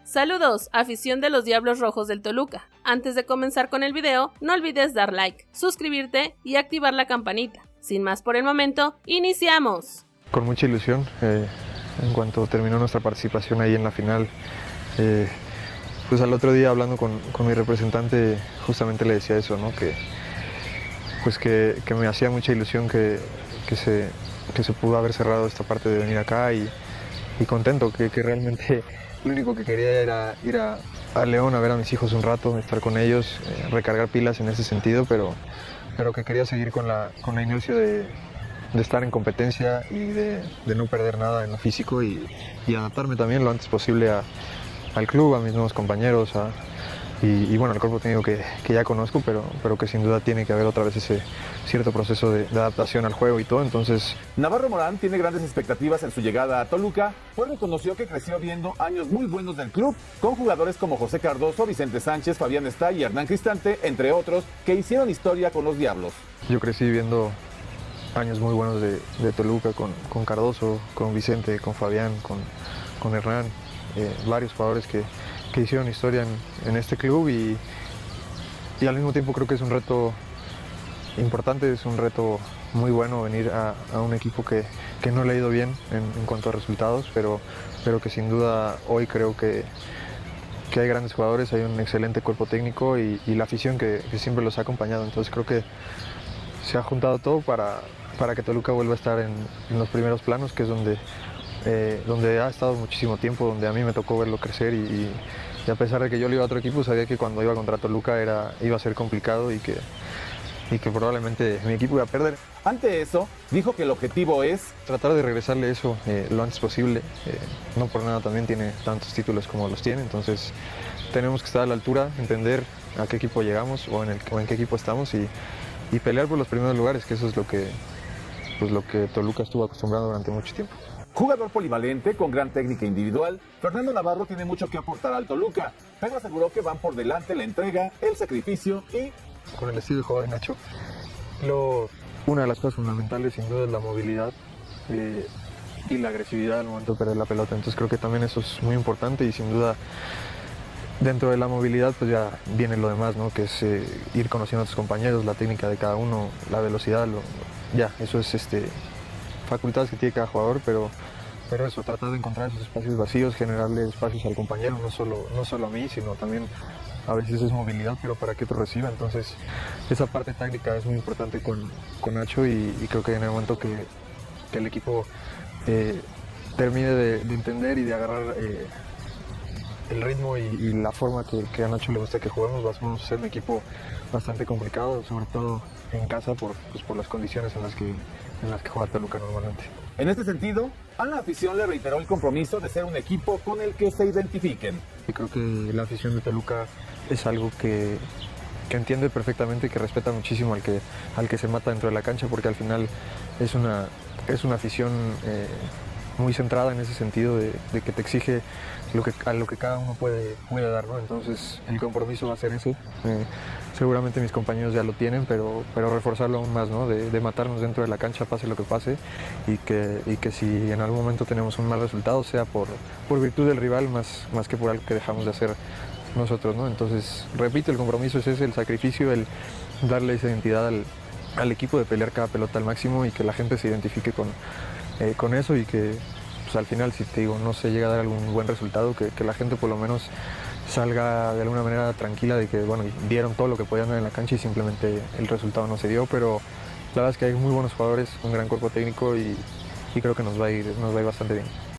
Saludos, afición de los Diablos Rojos del Toluca. Antes de comenzar con el video, no olvides dar like, suscribirte y activar la campanita. Sin más por el momento, ¡iniciamos! Con mucha ilusión, en cuanto terminó nuestra participación ahí en la final, pues al otro día hablando con mi representante justamente le decía eso, ¿no? Que me hacía mucha ilusión que se pudo haber cerrado esta parte de venir acá y contento, que realmente lo único que quería era ir a León a ver a mis hijos un rato, estar con ellos, recargar pilas en ese sentido, pero que quería seguir con la inercia de estar en competencia y de no perder nada en lo físico y adaptarme también lo antes posible al club, a mis nuevos compañeros, y bueno, al cuerpo técnico que ya conozco, pero que sin duda tiene que haber otra vez ese cierto proceso de adaptación al juego y todo. Entonces, Navarro Morán tiene grandes expectativas en su llegada a Toluca, pues reconoció que creció viendo años muy buenos del club, con jugadores como José Cardoso, Vicente Sánchez, Fabián Estay y Hernán Cristante, entre otros, que hicieron historia con los Diablos. Yo crecí viendo años muy buenos de Toluca, con Cardoso, con Vicente, con Fabián, con Hernán, varios jugadores que hicieron historia en este club y al mismo tiempo creo que es un reto importante, es un reto muy bueno venir a un equipo que no le ha ido bien en cuanto a resultados, pero que sin duda hoy creo que hay grandes jugadores, hay un excelente cuerpo técnico y la afición que siempre los ha acompañado. Entonces creo que se ha juntado todo para que Toluca vuelva a estar en los primeros planos, que es donde ha estado muchísimo tiempo, donde a mí me tocó verlo crecer y a pesar de que yo le iba a otro equipo, sabía que cuando iba contra Toluca iba a ser complicado y que probablemente mi equipo iba a perder. Ante eso, dijo que el objetivo es tratar de regresarle eso lo antes posible. No por nada también tiene tantos títulos como los tiene, entonces tenemos que estar a la altura, entender a qué equipo llegamos o en qué equipo estamos y pelear por los primeros lugares, que eso es lo que Toluca estuvo acostumbrado durante mucho tiempo. jugador polivalente con gran técnica individual. Fernando Navarro tiene mucho que aportar al Toluca, pero aseguró que van por delante la entrega, el sacrificio y con el estilo de jugar de Nacho. Una de las cosas fundamentales sin duda es la movilidad y la agresividad al momento de perder la pelota. Entonces creo que también eso es muy importante y sin duda dentro de la movilidad pues ya viene lo demás, ¿no? Que es ir conociendo a tus compañeros, la técnica de cada uno, la velocidad, eso es facultades que tiene cada jugador, pero eso, tratar de encontrar esos espacios vacíos, generarle espacios al compañero, no solo a mí, sino también a veces es movilidad, pero para que te reciba. Entonces esa parte táctica es muy importante con Nacho y creo que en el momento que el equipo termine de entender y de agarrar el ritmo y la forma que a Nacho le gusta que juguemos, vamos a ser un equipo bastante complicado, sobre todo en casa por las condiciones en las que juega Toluca normalmente. En este sentido, a la afición le reiteró el compromiso de ser un equipo con el que se identifiquen. Y creo que la afición de Toluca es algo que entiende perfectamente y que respeta muchísimo al que se mata dentro de la cancha, porque al final es una afición muy centrada en ese sentido de que te exige a lo que cada uno puede dar, ¿no? Entonces el compromiso va a ser eso. Seguramente mis compañeros ya lo tienen, pero reforzarlo aún más, ¿no? De matarnos dentro de la cancha pase lo que pase y que si en algún momento tenemos un mal resultado sea por virtud del rival más que por algo que dejamos de hacer nosotros, ¿no? Entonces repito, el compromiso es ese, el sacrificio, el darle esa identidad al equipo, de pelear cada pelota al máximo y que la gente se identifique con eso y que pues, al final, si te digo, no se llega a dar algún buen resultado, que la gente por lo menos salga de alguna manera tranquila de que, bueno, dieron todo lo que podían dar en la cancha y simplemente el resultado no se dio, pero la verdad es que hay muy buenos jugadores, un gran cuerpo técnico y creo que nos va a ir bastante bien.